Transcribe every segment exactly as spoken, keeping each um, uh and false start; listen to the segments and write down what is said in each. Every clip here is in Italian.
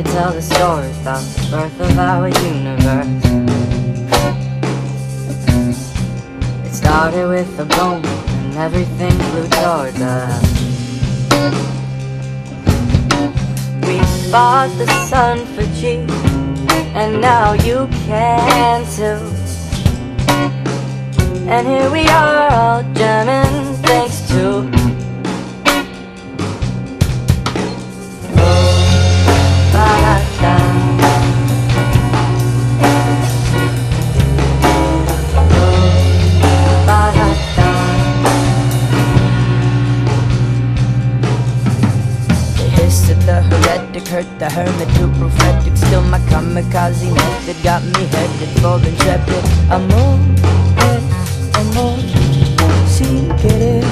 me tell the story about the birth of our universe. It started with a boom and everything flew towards us. We bought the sun for cheap, and now you can too. And here we are, all jamming thanks to the heretic, hurt the hermit, too prophetic. Still my kamikaze method got me headed for intrepid. Amor, es amor, si querer.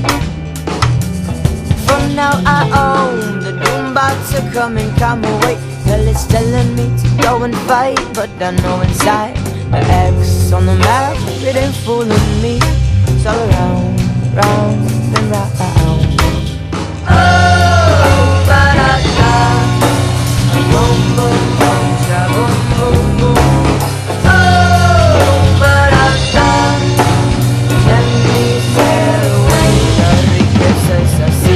From now I own the doom bots are coming, come away. Hell is telling me to go and fight, but I know inside the X on the map, it ain't fooling me. It's all around, round and round. Oh, ba-da-da, boom, boom, boom, cha, boom, boom, boom. Oh, ba-da-da, let me sail away, la riqueza es así.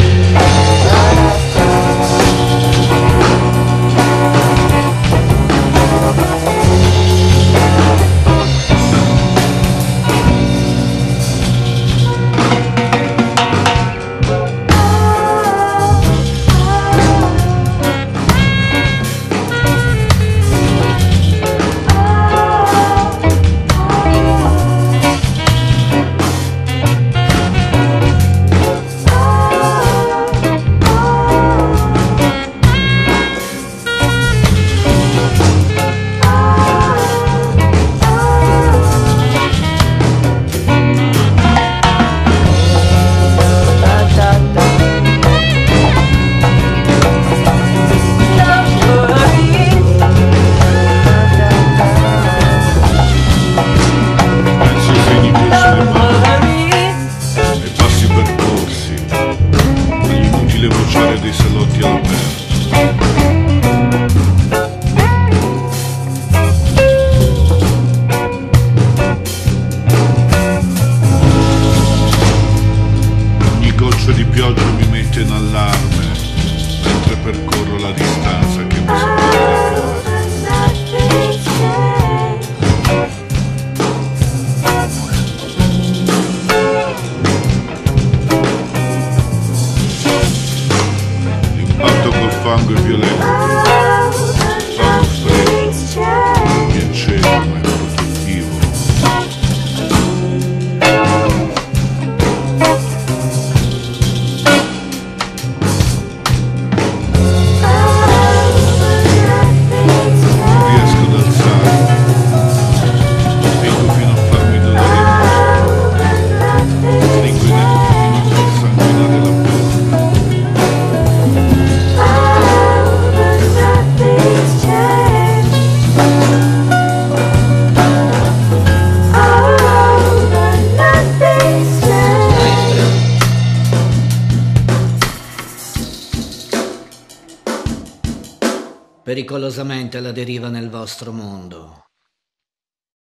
Dei salotti all'aperto. Ogni goccia di pioggia mi mette in allarme mentre percorro la distanza che mi separa da casa. Fango è violento, fango freddo, mi accende ma è protettivo. Non riesco ad alzarmi, spingo fino a farmi dolore, stringo i denti fino a far sanguinare la bocca. Pericolosamente alla deriva nel vostro mondo.